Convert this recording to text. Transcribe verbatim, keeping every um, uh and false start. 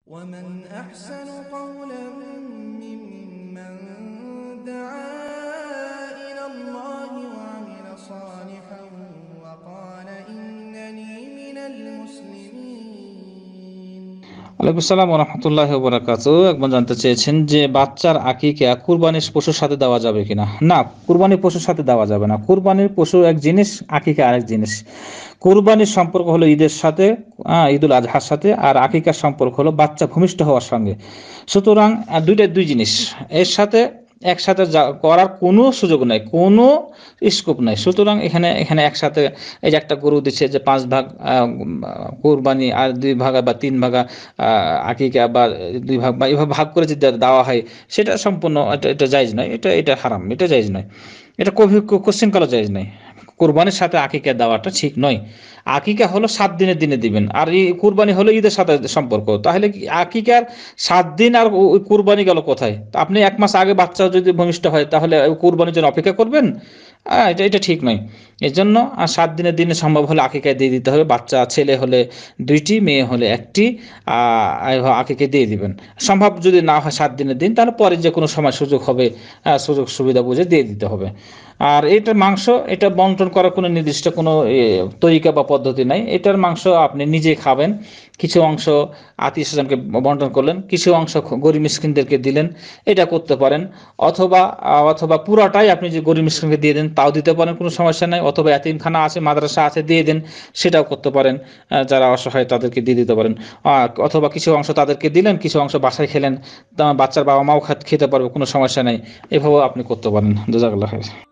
ومن أحسن قولا ممن دعا إلى الله وعمل صالحا وقال إنني من المسلمين। ওয়ালাইকুম আসসালাম ওয়া রাহমাতুল্লাহি ওয়া বারাকাতুহু। একবার জানতে চেয়েছেন যে বাচ্চার আকিকা কুরবানির পশুর সাথে দেওয়া যাবে কিনা। না, কুরবানির পশুর সাথে দেওয়া যাবে না। কুরবানির পশু এক জিনিস, আকিকা আরেক জিনিস। কুরবানির সম্পর্ক হলো ঈদের সাথে, ঈদুল আজহার সাথে, আর আকিকার সম্পর্ক হলো বাচ্চা ভূমিষ্ঠ হওয়ার সঙ্গে। সুতরাং দুইটাই দুই জিনিস, এর সাথে একসাথে করার কোনো সুযোগ নাই, কোনো স্কোপ নাই। সুতরাং এখানে এখানে একসাথে এই যে একটা গরু দিচ্ছে যে পাঁচ ভাগ কোরবানি আর দুই ভাগা বা তিন ভাগা আকিকা বা দুই ভাগ বা এভাবে ভাগ করে যদি দেওয়া হয়, সেটা সম্পূর্ণ এটা এটা জায়েজ নয়, এটা এটা হারাম, এটা জায়েজ নয়, এটা কবি কোশ্চেন কালো জায়েজ নয়। কোরবানির সাথে আকিকা দেওয়াটা ঠিক নয়। আকিকা হলো সাত দিনের দিনে দিবেন, আর এই কুরবানি হলো ঈদের সাথে সম্পর্ক। তাহলে আকিকার সাত দিন আর কুরবানি গেল কোথায়? আপনি এক মাস আগে বাচ্চা যদি ভূমিষ্ঠ হয় তাহলে কুরবানির জন্য অপেক্ষা করবেন? এটা এটা ঠিক নয়। এর জন্য আর সাত দিনের দিনে সম্ভব হলে আকিকায় দিয়ে দিতে হবে। বাচ্চা ছেলে হলে দুইটি, মেয়ে হলে একটি, আকিকায় দিয়ে দিবেন। সম্ভব যদি না হয় সাত দিনের দিন, তাহলে পরে যে কোনো সময় সুযোগ হবে, সুযোগ সুবিধা বুঝে দিয়ে দিতে হবে। আর এটার মাংস এটা বন্টন করার কোনো নির্দিষ্ট কোনো তরিকা বা পদ্ধতি নাই। এটার মাংস আপনি নিজে খাবেন, কিছু অংশ আত্মীয় স্বজনকে বন্টন করলেন, কিছু অংশ গরিব মিসকিনদেরকে দিলেন, এটা করতে পারেন। অথবা অথবা পুরাটাই আপনি যে গরিব মিসকিনকে দিয়ে দেন, তাও দিতে পারেন, কোনো সমস্যা নাই। অথবা এতিমখানা আছে, মাদ্রাসা আছে, দিয়ে দেন, সেটাও করতে পারেন। যারা অসহায় তাদেরকে দিয়ে দিতে পারেন। অথবা কিছু অংশ তাদেরকে দিলেন, কিছু অংশ বাসায় খেলেন, বাচ্চার বাবা মাও খেতে পারবে, কোনো সমস্যা নেই। এভাবেও আপনি করতে পারেন। জাযাকাল্লাহ খাইর।